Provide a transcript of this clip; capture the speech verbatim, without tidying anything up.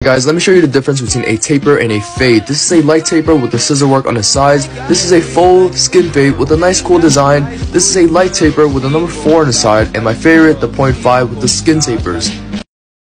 guys, let me show you the difference between a taper and a fade. This is a light taper with the scissor work on the sides. This is a full skin fade with a nice cool design. This is a light taper with a number four on the side, and my favorite, the point five with the skin tapers.